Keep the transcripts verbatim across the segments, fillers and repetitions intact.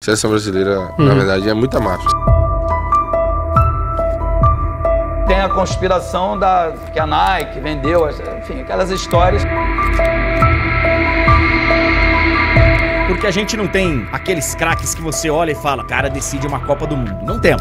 seleção brasileira, hum. na verdade, é muita máfia. Tem a conspiração da, que a Nike vendeu, enfim, aquelas histórias. Porque a gente não tem aqueles craques que você olha e fala, cara, decide uma Copa do Mundo. Não temos.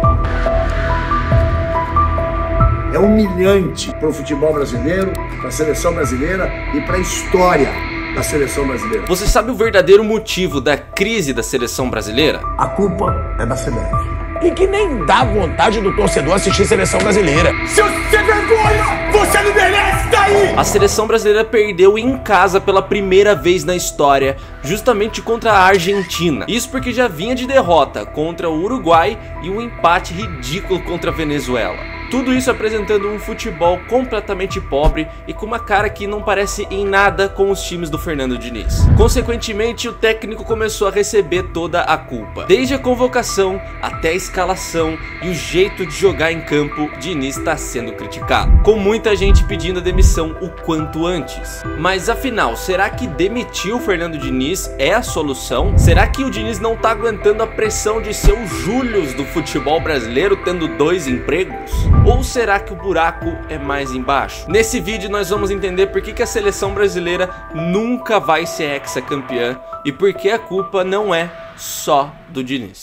É humilhante para o futebol brasileiro, para a seleção brasileira e para a história da seleção brasileira. Você sabe o verdadeiro motivo da crise da seleção brasileira? A culpa é da C B F. E que nem dá vontade do torcedor assistir seleção brasileira. Seu sem vergonha! Você não merece daí! A seleção brasileira perdeu em casa pela primeira vez na história, justamente contra a Argentina. Isso porque já vinha de derrota contra o Uruguai e um empate ridículo contra a Venezuela. Tudo isso apresentando um futebol completamente pobre e com uma cara que não parece em nada com os times do Fernando Diniz. Consequentemente, o técnico começou a receber toda a culpa. Desde a convocação até a escalação e o jeito de jogar em campo, Diniz está sendo criticado, com muita gente pedindo a demissão o quanto antes. Mas afinal, será que demitir o Fernando Diniz é a solução? Será que o Diniz não está aguentando a pressão de ser o Július do futebol brasileiro tendo dois empregos? Ou será que o buraco é mais embaixo? Nesse vídeo nós vamos entender por que, que a seleção brasileira nunca vai ser hexacampeã e por que a culpa não é só do Diniz.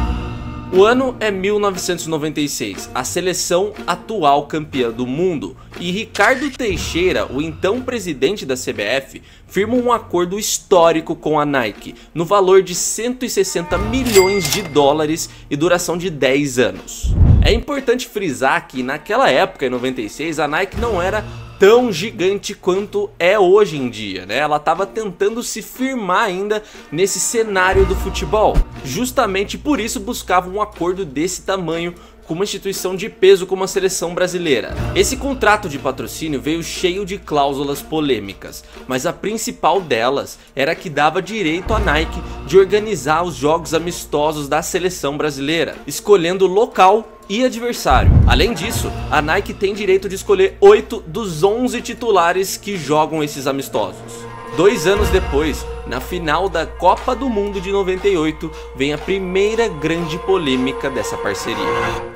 O ano é mil novecentos e noventa e seis, a seleção atual campeã do mundo, e Ricardo Teixeira, o então presidente da C B F, firma um acordo histórico com a Nike, no valor de cento e sessenta milhões de dólares e duração de dez anos. É importante frisar que naquela época, em noventa e seis, a Nike não era tão gigante quanto é hoje em dia, né? Ela estava tentando se firmar ainda nesse cenário do futebol. Justamente por isso buscava um acordo desse tamanho com uma instituição de peso como a seleção brasileira. Esse contrato de patrocínio veio cheio de cláusulas polêmicas, mas a principal delas era que dava direito à Nike de organizar os jogos amistosos da seleção brasileira, escolhendo local e adversário. Além disso, a Nike tem direito de escolher oito dos onze titulares que jogam esses amistosos. Dois anos depois, na final da Copa do Mundo de noventa e oito, vem a primeira grande polêmica dessa parceria.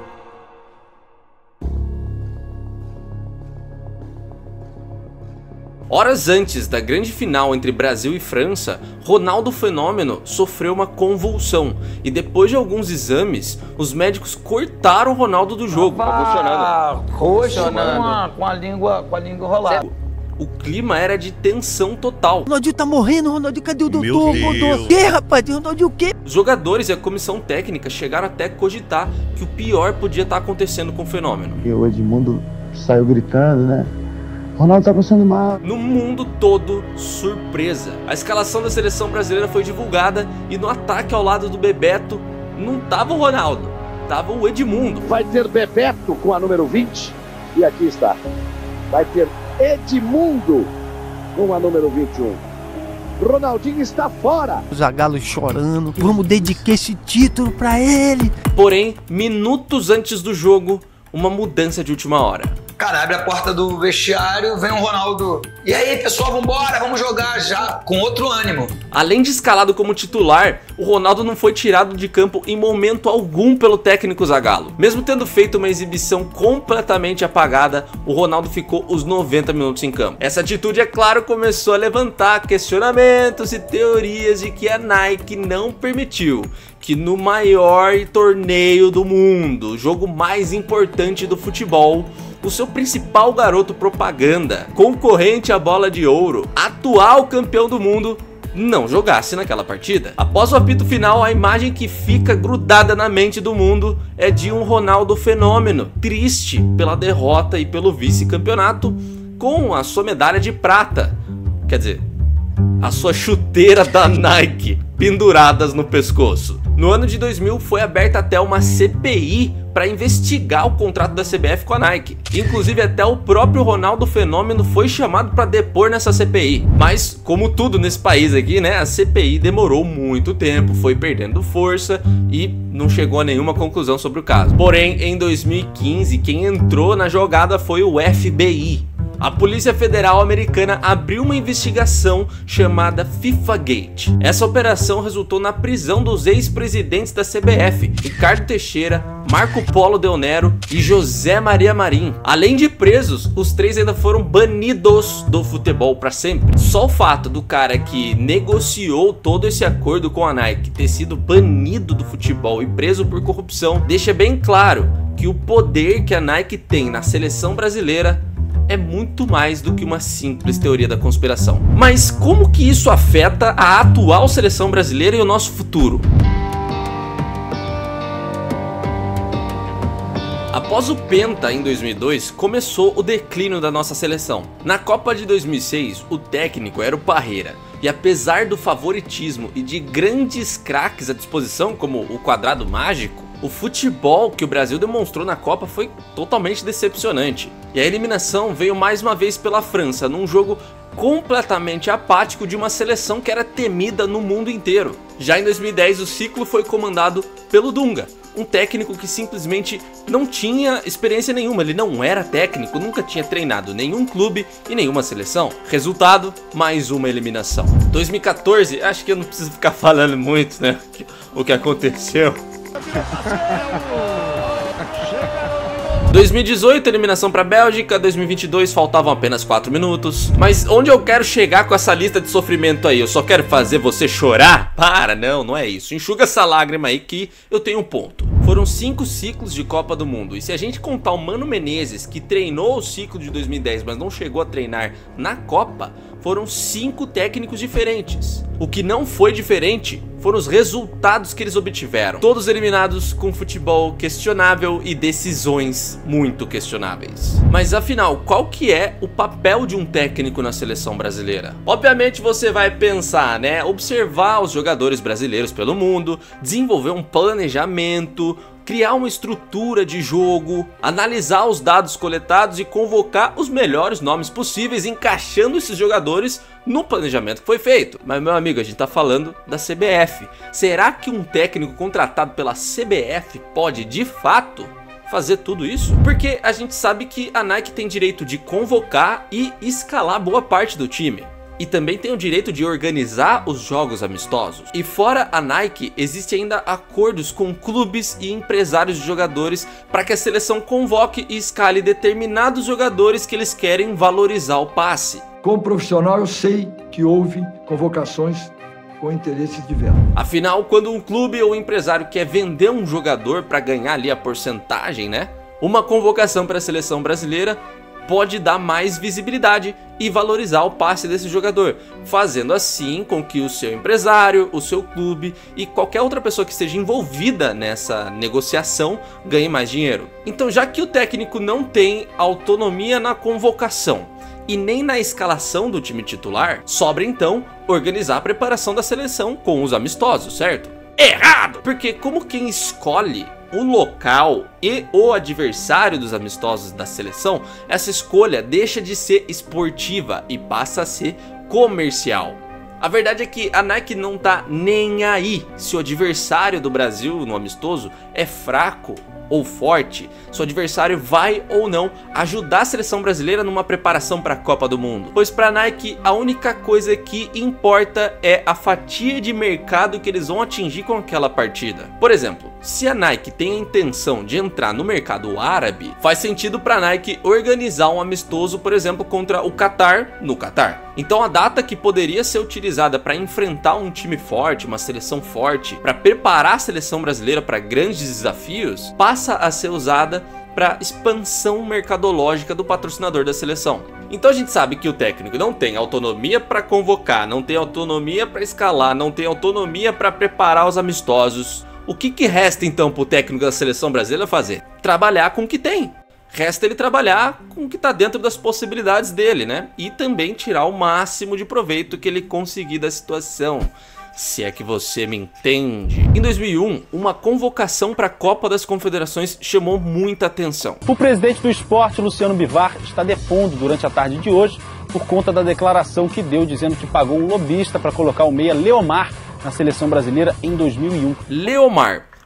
Horas antes da grande final entre Brasil e França, Ronaldo Fenômeno sofreu uma convulsão e depois de alguns exames, os médicos cortaram o Ronaldo do jogo. Ah, roxo com a, com a língua, com a língua rolada. O clima era de tensão total. Ronaldinho tá morrendo, Ronaldinho, cadê o doutor? O quê, rapaz? Ronaldinho o quê? Os jogadores e a comissão técnica chegaram até a cogitar que o pior podia estar acontecendo com o Fenômeno. E o Edmundo saiu gritando, né? Ronaldo tá passando mal. No mundo todo, surpresa. A escalação da seleção brasileira foi divulgada e no ataque ao lado do Bebeto não tava o Ronaldo, tava o Edmundo. Vai ter Bebeto com a número vinte e aqui está. Vai ter Edmundo com a número vinte e um. Ronaldinho está fora. O Zagallo chorando. Vamos dedicar esse título pra ele. Porém, minutos antes do jogo, uma mudança de última hora. Cara, abre a porta do vestiário, vem o Ronaldo. E aí, pessoal, vambora, vamos jogar já, com outro ânimo. Além de escalado como titular, o Ronaldo não foi tirado de campo em momento algum pelo técnico Zagallo. Mesmo tendo feito uma exibição completamente apagada, o Ronaldo ficou os noventa minutos em campo. Essa atitude, é claro, começou a levantar questionamentos e teorias de que a Nike não permitiu que no maior torneio do mundo, o jogo mais importante do futebol, o seu principal garoto propaganda, concorrente à bola de ouro, atual campeão do mundo, não jogasse naquela partida. Após o apito final, a imagem que fica grudada na mente do mundo é de um Ronaldo Fenômeno, triste pela derrota e pelo vice-campeonato, com a sua medalha de prata, quer dizer, a sua chuteira da Nike penduradas no pescoço. No ano de dois mil foi aberta até uma C P I para investigar o contrato da C B F com a Nike. Inclusive até o próprio Ronaldo Fenômeno foi chamado para depor nessa C P I. Mas como tudo nesse país aqui, né, a C P I demorou muito tempo, foi perdendo força e não chegou a nenhuma conclusão sobre o caso. Porém, em dois mil e quinze, quem entrou na jogada foi o F B I. A Polícia Federal Americana abriu uma investigação chamada FIFA Gate. Essa operação resultou na prisão dos ex-presidentes da C B F, Ricardo Teixeira, Marco Polo Del Nero e José Maria Marim. Além de presos, os três ainda foram banidos do futebol para sempre. Só o fato do cara que negociou todo esse acordo com a Nike ter sido banido do futebol e preso por corrupção deixa bem claro que o poder que a Nike tem na seleção brasileira é muito mais do que uma simples teoria da conspiração. Mas como que isso afeta a atual seleção brasileira e o nosso futuro? Após o Penta em dois mil e dois, começou o declínio da nossa seleção. Na Copa de dois mil e seis, o técnico era o Parreira. E apesar do favoritismo e de grandes craques à disposição, como o Quadrado Mágico, o futebol que o Brasil demonstrou na Copa foi totalmente decepcionante. E a eliminação veio mais uma vez pela França, num jogo completamente apático de uma seleção que era temida no mundo inteiro. Já em dois mil e dez, o ciclo foi comandado pelo Dunga, um técnico que simplesmente não tinha experiência nenhuma, ele não era técnico, nunca tinha treinado nenhum clube e nenhuma seleção. Resultado, mais uma eliminação. dois mil e quatorze, acho que eu não preciso ficar falando muito, né, o que aconteceu. dois mil e dezoito, eliminação para a Bélgica. Dois mil e vinte e dois, faltavam apenas quatro minutos. Mas onde eu quero chegar com essa lista de sofrimento aí? Eu só quero fazer você chorar? Para, não, não é isso. Enxuga essa lágrima aí que eu tenho um ponto. Foram cinco ciclos de Copa do Mundo. E se a gente contar o Mano Menezes, que treinou o ciclo de dois mil e dez, mas não chegou a treinar na Copa, foram cinco técnicos diferentes. O que não foi diferente foram os resultados que eles obtiveram. Todos eliminados com futebol questionável e decisões muito questionáveis. Mas afinal, qual que é o papel de um técnico na seleção brasileira? Obviamente você vai pensar, né? Observar os jogadores brasileiros pelo mundo, desenvolver um planejamento, criar uma estrutura de jogo, analisar os dados coletados e convocar os melhores nomes possíveis, encaixando esses jogadores no planejamento que foi feito. Mas, meu amigo, a gente tá falando da C B F. Será que um técnico contratado pela C B F pode, de fato, fazer tudo isso? Porque a gente sabe que a Nike tem direito de convocar e escalar boa parte do time. E também tem o direito de organizar os jogos amistosos. E fora a Nike, existe ainda acordos com clubes e empresários de jogadores para que a seleção convoque e escale determinados jogadores que eles querem valorizar o passe. Como profissional, eu sei que houve convocações com interesses diversos. Afinal, quando um clube ou um empresário quer vender um jogador para ganhar ali a porcentagem, né? Uma convocação para a seleção brasileira pode dar mais visibilidade e valorizar o passe desse jogador, fazendo assim com que o seu empresário, o seu clube e qualquer outra pessoa que esteja envolvida nessa negociação ganhe mais dinheiro. Então, já que o técnico não tem autonomia na convocação e nem na escalação do time titular, sobra então organizar a preparação da seleção com os amistosos, certo? Errado! Porque como quem escolhe o local e o adversário dos amistosos da seleção, essa escolha deixa de ser esportiva e passa a ser comercial. A verdade é que a Nike não tá nem aí se o adversário do Brasil no amistoso é fraco ou forte, se o adversário vai ou não ajudar a seleção brasileira numa preparação para a Copa do Mundo. Pois para a Nike a única coisa que importa é a fatia de mercado que eles vão atingir com aquela partida. Por exemplo, se a Nike tem a intenção de entrar no mercado árabe, faz sentido para a Nike organizar um amistoso, por exemplo, contra o Qatar no Qatar. Então a data que poderia ser utilizada para enfrentar um time forte, uma seleção forte, para preparar a seleção brasileira para grandes desafios, passa a ser usada para expansão mercadológica do patrocinador da seleção. Então a gente sabe que o técnico não tem autonomia para convocar, não tem autonomia para escalar, não tem autonomia para preparar os amistosos. O que que resta então para o técnico da seleção brasileira fazer? Trabalhar com o que tem. Resta ele trabalhar com o que está dentro das possibilidades dele, né? E também tirar o máximo de proveito que ele conseguir da situação. Se é que você me entende. Em dois mil e um, uma convocação para a Copa das Confederações chamou muita atenção. O presidente do esporte, Luciano Bivar, está depondo durante a tarde de hoje por conta da declaração que deu dizendo que pagou um lobista para colocar o meia Leomar na seleção brasileira em dois mil e um. Leomar,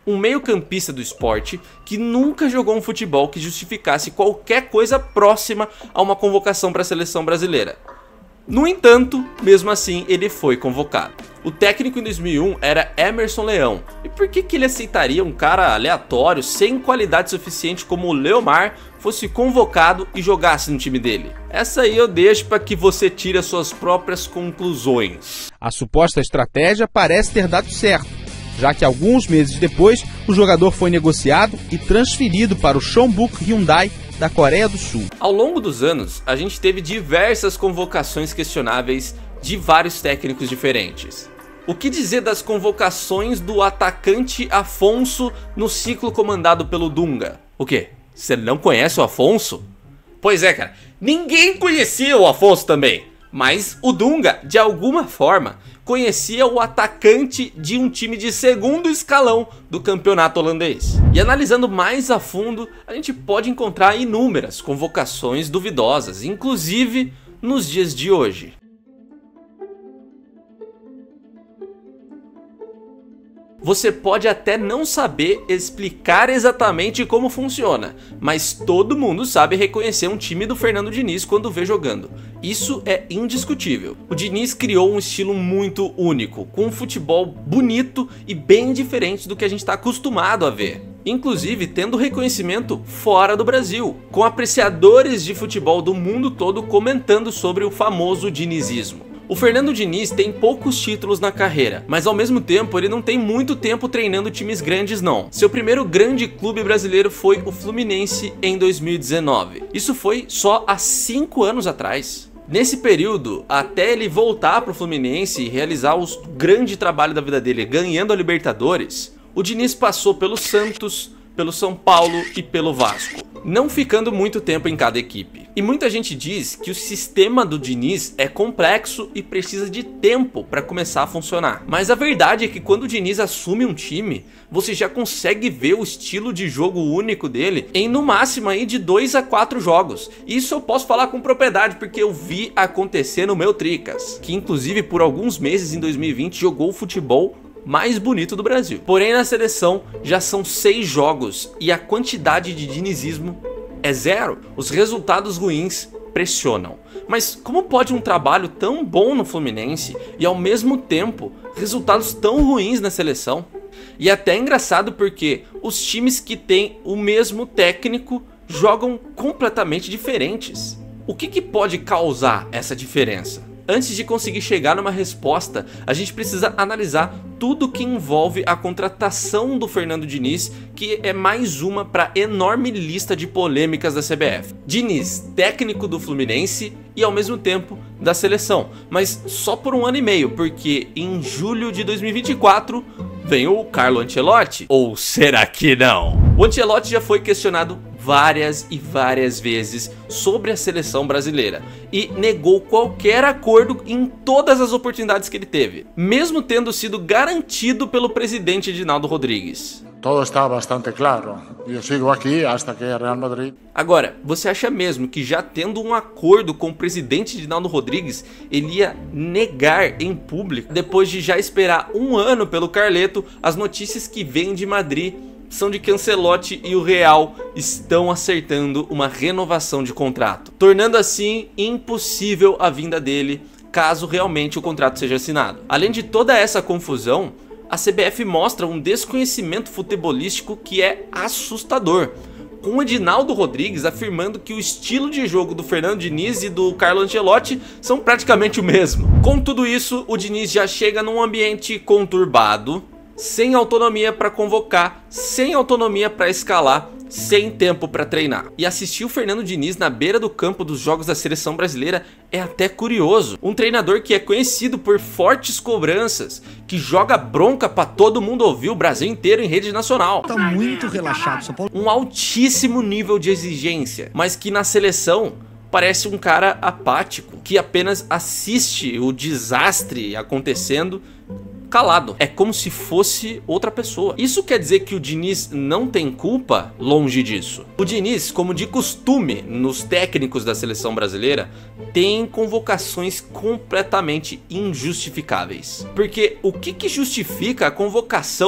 Um meio-campista do esporte que nunca jogou um futebol que justificasse qualquer coisa próxima a uma convocação para a seleção brasileira. No entanto, mesmo assim, ele foi convocado. O técnico em dois mil e um era Emerson Leão. E por que que ele aceitaria um cara aleatório, sem qualidade suficiente como o Leomar, fosse convocado e jogasse no time dele? Essa aí eu deixo para que você tire as suas próprias conclusões. A suposta estratégia parece ter dado certo, já que alguns meses depois, o jogador foi negociado e transferido para o Chonbuk Hyundai da Coreia do Sul. Ao longo dos anos, a gente teve diversas convocações questionáveis de vários técnicos diferentes. O que dizer das convocações do atacante Afonso no ciclo comandado pelo Dunga? O quê? Você não conhece o Afonso? Pois é, cara, ninguém conhecia o Afonso também. Mas o Dunga, de alguma forma, conhecia o atacante de um time de segundo escalão do campeonato holandês. E analisando mais a fundo, a gente pode encontrar inúmeras convocações duvidosas, inclusive nos dias de hoje. Você pode até não saber explicar exatamente como funciona, mas todo mundo sabe reconhecer um time do Fernando Diniz quando vê jogando. Isso é indiscutível. O Diniz criou um estilo muito único, com um futebol bonito e bem diferente do que a gente está acostumado a ver. Inclusive tendo reconhecimento fora do Brasil, com apreciadores de futebol do mundo todo comentando sobre o famoso dinizismo. O Fernando Diniz tem poucos títulos na carreira, mas ao mesmo tempo ele não tem muito tempo treinando times grandes não. Seu primeiro grande clube brasileiro foi o Fluminense em dois mil e dezenove. Isso foi só há cinco anos atrás. Nesse período, até ele voltar para o Fluminense e realizar o grande trabalho da vida dele ganhando a Libertadores, o Diniz passou pelo Santos, pelo São Paulo e pelo Vasco, não ficando muito tempo em cada equipe. E muita gente diz que o sistema do Diniz é complexo e precisa de tempo para começar a funcionar. Mas a verdade é que quando o Diniz assume um time, você já consegue ver o estilo de jogo único dele em no máximo aí de dois a quatro jogos. Isso eu posso falar com propriedade porque eu vi acontecer no meu Tricas, que inclusive por alguns meses em dois mil e vinte jogou o futebol mais bonito do Brasil. Porém na seleção já são seis jogos e a quantidade de dinizismo é zero. Os resultados ruins pressionam. Mas como pode um trabalho tão bom no Fluminense e ao mesmo tempo resultados tão ruins na seleção? E é até engraçado porque os times que têm o mesmo técnico jogam completamente diferentes. O que que pode causar essa diferença? Antes de conseguir chegar numa resposta, a gente precisa analisar tudo que envolve a contratação do Fernando Diniz, que é mais uma para a enorme lista de polêmicas da C B F. Diniz, técnico do Fluminense e ao mesmo tempo da seleção, mas só por um ano e meio, porque em julho de dois mil e vinte e quatro vem o Carlo Ancelotti. Ou será que não? O Ancelotti já foi questionado várias e várias vezes sobre a seleção brasileira e negou qualquer acordo em todas as oportunidades que ele teve, mesmo tendo sido garantido pelo presidente Edinaldo Rodrigues. Todo está bastante claro. Eu sigo aqui até que Real Madrid. Agora, você acha mesmo que já tendo um acordo com o presidente Edinaldo Rodrigues, ele ia negar em público, depois de já esperar um ano pelo Carleto, as notícias que vêm de Madrid são de que Ancelotti e o Real estão acertando uma renovação de contrato, tornando assim impossível a vinda dele caso realmente o contrato seja assinado. Além de toda essa confusão, a C B F mostra um desconhecimento futebolístico que é assustador, com o Edinaldo Rodrigues afirmando que o estilo de jogo do Fernando Diniz e do Carlo Ancelotti são praticamente o mesmo. Com tudo isso, o Diniz já chega num ambiente conturbado, sem autonomia para convocar, sem autonomia para escalar, sem tempo para treinar. E assistir o Fernando Diniz na beira do campo dos jogos da seleção brasileira é até curioso. Um treinador que é conhecido por fortes cobranças, que joga bronca para todo mundo ouvir, o Brasil inteiro em rede nacional. Tá muito relaxado, São Paulo. Um altíssimo nível de exigência, mas que na seleção parece um cara apático, que apenas assiste o desastre acontecendo calado. É como se fosse outra pessoa. Isso quer dizer que o Diniz não tem culpa? Longe disso. O Diniz, como de costume nos técnicos da seleção brasileira, tem convocações completamente injustificáveis. Porque o que que justifica a convocação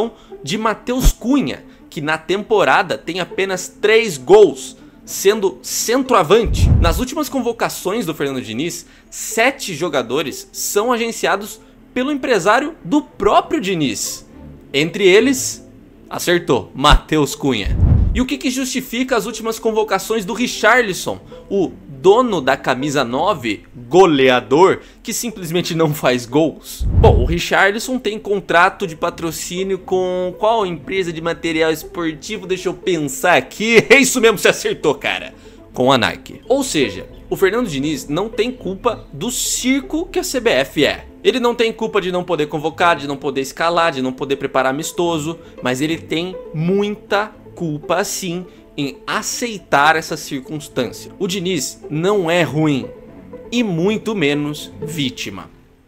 de Matheus Cunha, que na temporada tem apenas três gols, sendo centroavante. Nas últimas convocações do Fernando Diniz, sete jogadores são agenciados pelo empresário do próprio Diniz. Entre eles, acertou, Matheus Cunha. E o que, que justifica as últimas convocações do Richarlison, o dono da camisa nove, goleador, que simplesmente não faz gols? Bom, o Richarlison tem contrato de patrocínio com qual empresa de material esportivo? Deixa eu pensar aqui. É isso mesmo, você acertou, cara. Com a Nike. Ou seja, o Fernando Diniz não tem culpa do circo que a C B F é. Ele não tem culpa de não poder convocar, de não poder escalar, de não poder preparar amistoso, mas ele tem muita culpa sim em aceitar essa circunstância. O Diniz não é ruim e muito menos vítima.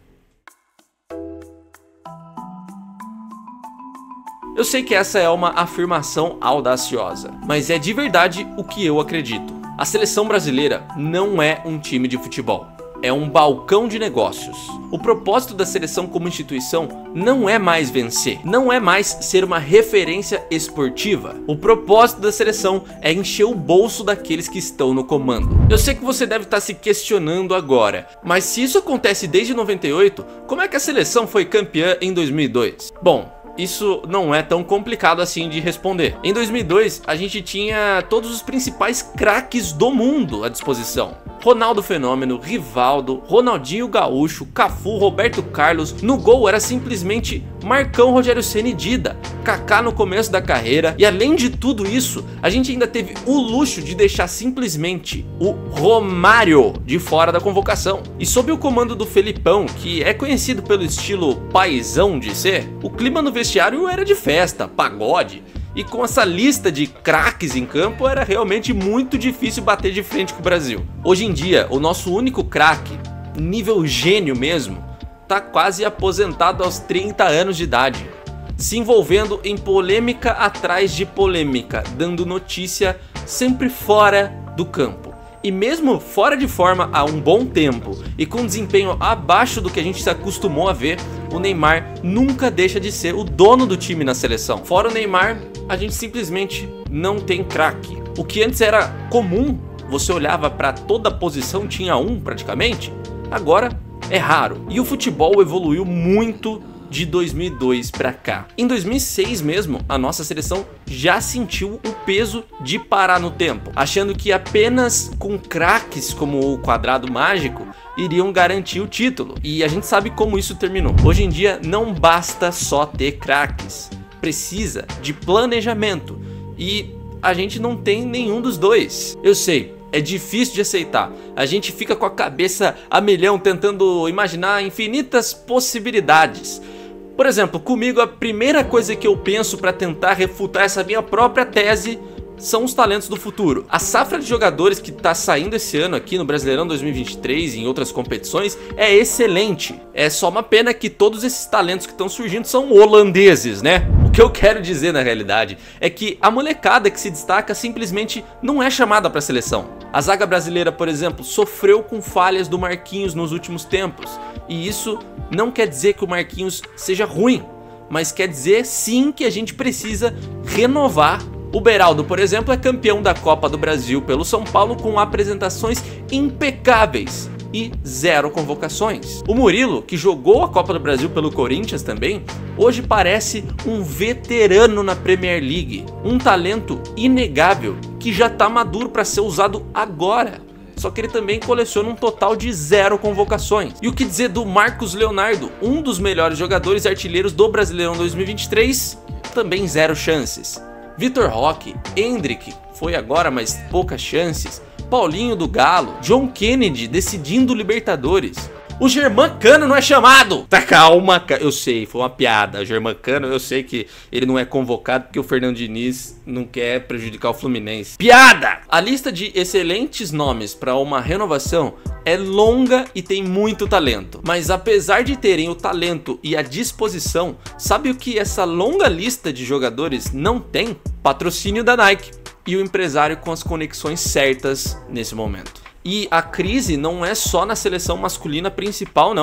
Eu sei que essa é uma afirmação audaciosa, mas é de verdade o que eu acredito. A seleção brasileira não é um time de futebol. É um balcão de negócios. O propósito da seleção como instituição não é mais vencer, não é mais ser uma referência esportiva. O propósito da seleção é encher o bolso daqueles que estão no comando. Eu sei que você deve estar se questionando agora, mas se isso acontece desde noventa e oito, como é que a seleção foi campeã em dois mil e dois? Bom, isso não é tão complicado assim de responder. Em dois mil e dois, a gente tinha todos os principais craques do mundo à disposição. Ronaldo Fenômeno, Rivaldo, Ronaldinho Gaúcho, Cafu, Roberto Carlos. No gol era simplesmente Marcão, Rogério Ceni e Dida. Kaká no começo da carreira. E além de tudo isso, a gente ainda teve o luxo de deixar simplesmente o Romário de fora da convocação. E sob o comando do Felipão, que é conhecido pelo estilo paizão de ser, o clima no vestiário era de festa, pagode. E com essa lista de craques em campo, era realmente muito difícil bater de frente com o Brasil. Hoje em dia, o nosso único craque, nível gênio mesmo, tá quase aposentado aos trinta anos de idade, se envolvendo em polêmica atrás de polêmica, dando notícia sempre fora do campo. E mesmo fora de forma há um bom tempo e com desempenho abaixo do que a gente se acostumou a ver, o Neymar nunca deixa de ser o dono do time na seleção. Fora o Neymar, a gente simplesmente não tem craque. O que antes era comum, você olhava para toda posição, tinha um praticamente, agora é raro. E o futebol evoluiu muito de dois mil e dois pra cá. Em dois mil e seis mesmo, a nossa seleção já sentiu o peso de parar no tempo, achando que apenas com craques como o Quadrado Mágico iriam garantir o título. E a gente sabe como isso terminou. Hoje em dia não basta só ter craques, precisa de planejamento. E a gente não tem nenhum dos dois. Eu sei, é difícil de aceitar. A gente fica com a cabeça a milhão tentando imaginar infinitas possibilidades. Por exemplo, comigo a primeira coisa que eu penso para tentar refutar essa minha própria tese são os talentos do futuro. A safra de jogadores que está saindo esse ano aqui no Brasileirão dois mil e vinte e três e em outras competições é excelente. É só uma pena que todos esses talentos que estão surgindo são holandeses, né? O que eu quero dizer na realidade é que a molecada que se destaca simplesmente não é chamada para a seleção. A zaga brasileira, por exemplo, sofreu com falhas do Marquinhos nos últimos tempos. E isso não quer dizer que o Marquinhos seja ruim, mas quer dizer sim que a gente precisa renovar. O Beraldo, por exemplo, é campeão da Copa do Brasil pelo São Paulo com apresentações impecáveis e zero convocações. O Murilo, que jogou a Copa do Brasil pelo Corinthians também, hoje parece um veterano na Premier League, um talento inegável que já está maduro para ser usado agora. Só que ele também coleciona um total de zero convocações. E o que dizer do Marcos Leonardo, um dos melhores jogadores artilheiros do Brasileirão dois mil e vinte e três? Também zero chances. Vitor Roque, Endrick, foi agora, mas poucas chances. Paulinho do Galo, John Kennedy decidindo Libertadores. O Germancano não é chamado! Tá, calma, eu sei, foi uma piada. O Germancano, eu sei que ele não é convocado porque o Fernando Diniz não quer prejudicar o Fluminense. Piada! A lista de excelentes nomes para uma renovação é longa e tem muito talento. Mas apesar de terem o talento e a disposição, sabe o que essa longa lista de jogadores não tem? Patrocínio da Nike e o empresário com as conexões certas nesse momento. E a crise não é só na seleção masculina principal, não.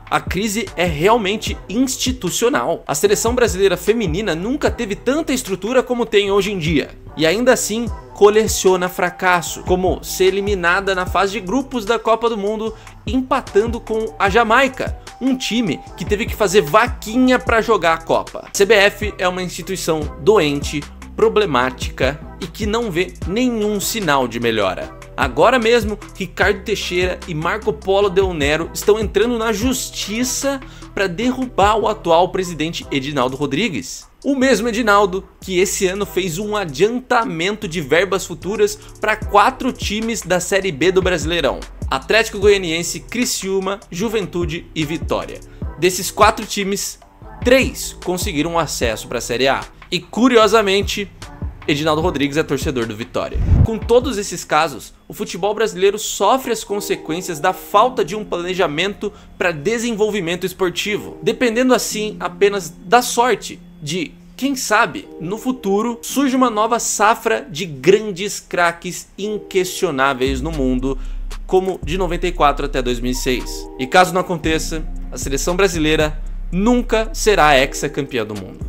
A crise é realmente institucional. A seleção brasileira feminina nunca teve tanta estrutura como tem hoje em dia. E ainda assim, coleciona fracasso, como ser eliminada na fase de grupos da Copa do Mundo, empatando com a Jamaica, um time que teve que fazer vaquinha para jogar a Copa. A C B F é uma instituição doente, problemática e que não vê nenhum sinal de melhora. Agora mesmo, Ricardo Teixeira e Marco Polo Del Nero estão entrando na justiça para derrubar o atual presidente Edinaldo Rodrigues. O mesmo Edinaldo que esse ano fez um adiantamento de verbas futuras para quatro times da Série B do Brasileirão: Atlético Goianiense, Criciúma, Juventude e Vitória. Desses quatro times, três conseguiram acesso para a Série A. E curiosamente, Edinaldo Rodrigues é torcedor do Vitória. Com todos esses casos, o futebol brasileiro sofre as consequências da falta de um planejamento para desenvolvimento esportivo, dependendo assim apenas da sorte de, quem sabe, no futuro surge uma nova safra de grandes craques inquestionáveis no mundo, como de noventa e quatro até dois mil e seis. E caso não aconteça, a seleção brasileira nunca será hexacampeã do mundo.